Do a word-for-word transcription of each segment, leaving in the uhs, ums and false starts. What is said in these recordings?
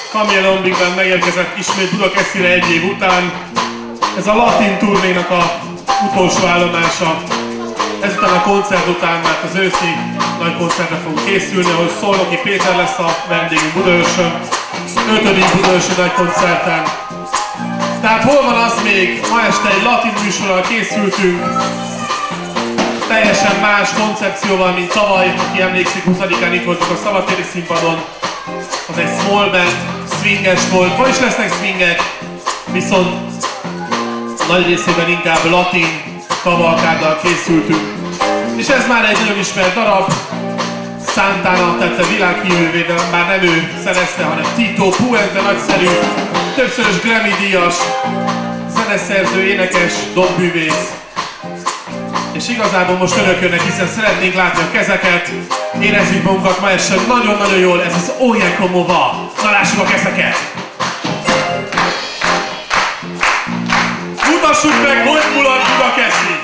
Chameleon Big Band megérkezett ismét Budakeszire egy év után. Ez a Latin turnénak a utolsó állomása. Ezután a koncert után, mert az őszi nagy koncertre fogunk készülni, ahol Szolnoki Péter lesz a vendégünk Budaörsön. ötödik Budaörsi nagy koncerten. Tehát hol van az még? Ma este egy latin műsorral készültünk. Teljesen más koncepcióval, mint tavaly, aki emlékszik, huszadikán itt voltunk a szabadtéri színpadon. Az egy small band, swinges volt, ma is lesznek swingek, viszont nagy részében inkább latin kavalkáddal készültünk. És ez már egy nagyon ismert darab, Santana tette világhírűvé, de már nem ő szerezte, hanem Tito Puente, nagyszerű, többszörös Grammy-díjas, zeneszerző, énekes, dobbművész. És igazából most önök jönnek, hiszen szeretnénk látni a kezeket, érezzük magunkat ma este nagyon-nagyon jól, ez az Oye Como Va. Na lássuk a kezeket! Mutassuk meg, hogy mulat Budakeszi!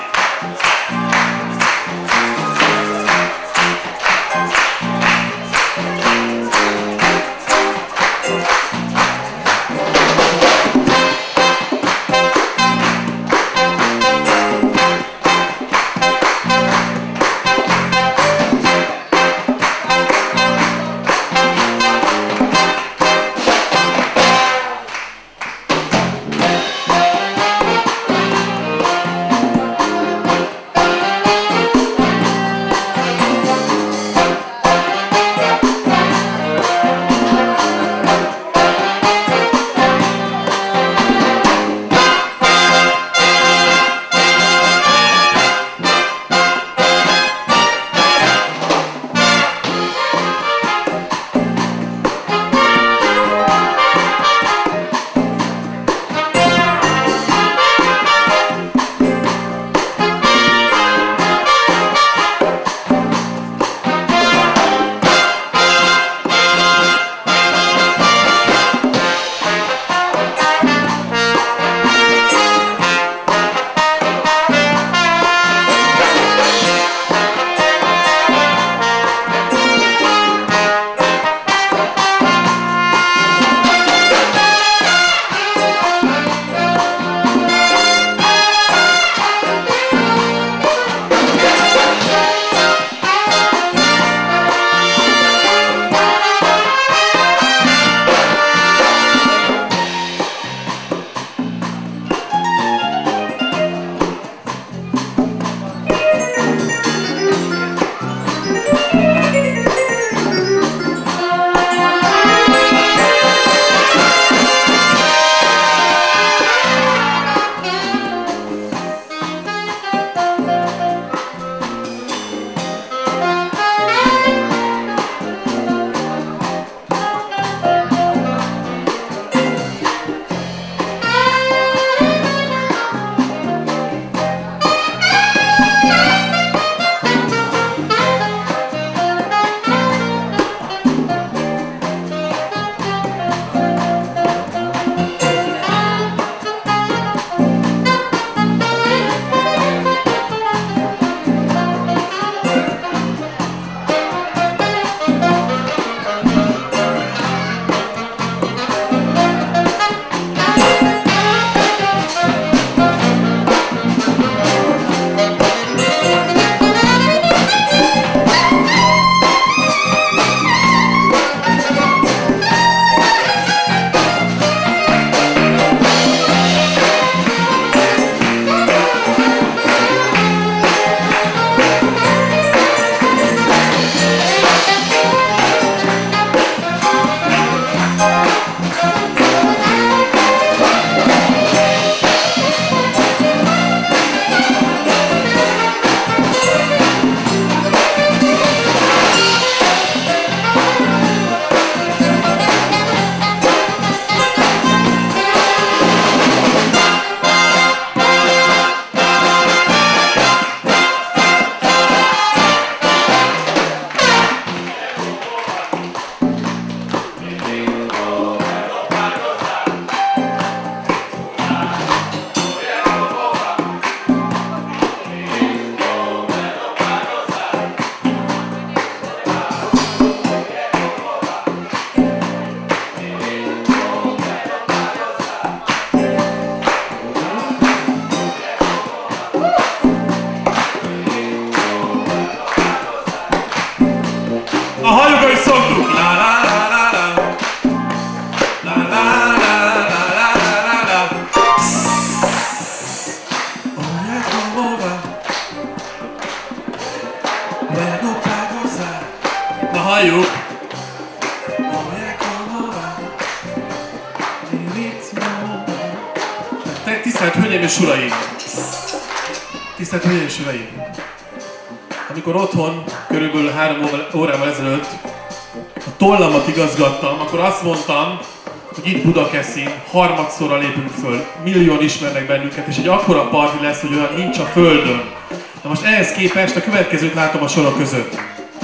Tisztelt Hölgyeim és Uraim! Tisztelt Hölgyeim és Uraim! Amikor otthon, körülbelül három órával ezelőtt a tollamat igazgattam, akkor azt mondtam, hogy itt Budakeszin harmadszorra lépünk föl. Millióan ismernek bennünket, és egy akkora parti lesz, hogy olyan nincs a földön. Na most ehhez képest a következőt látom a sorok között.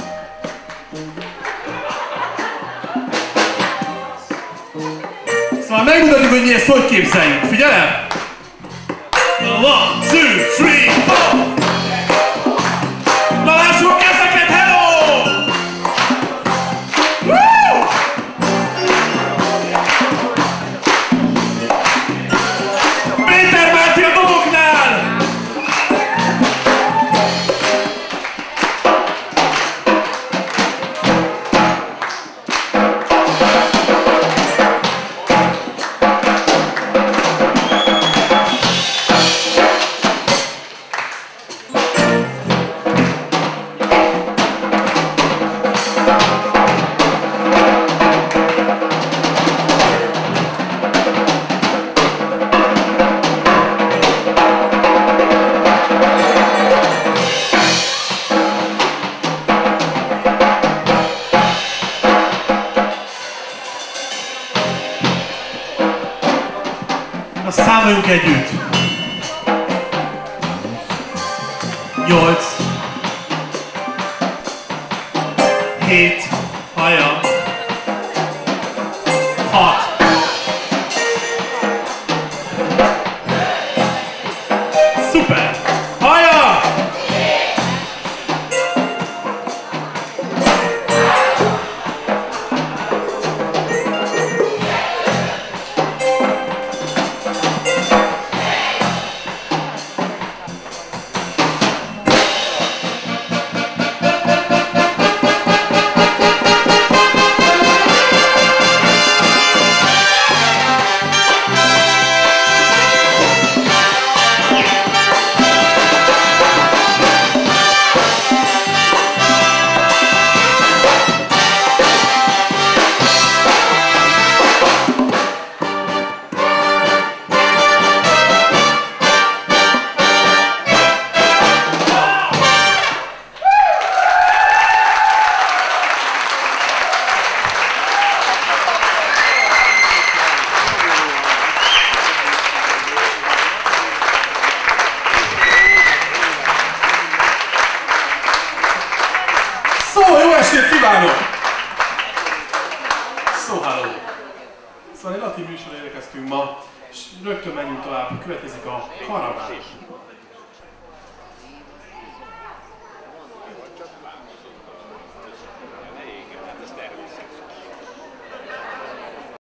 Szóval megmutatjuk, hogy mi ezt hogy képzeljük. Figyelem! One, two, three, four! Na lássuk a kezeket, hello! Woo! Péter Máté a doboknál! Na számoljunk együtt! Nyolc, hét, hajam, hat, szuper! Hajam! Jó estét kívánok! Szó, háló! Szóval egy latin műsorra érkeztünk ma, és rögtön menjünk tovább, következik a karaván.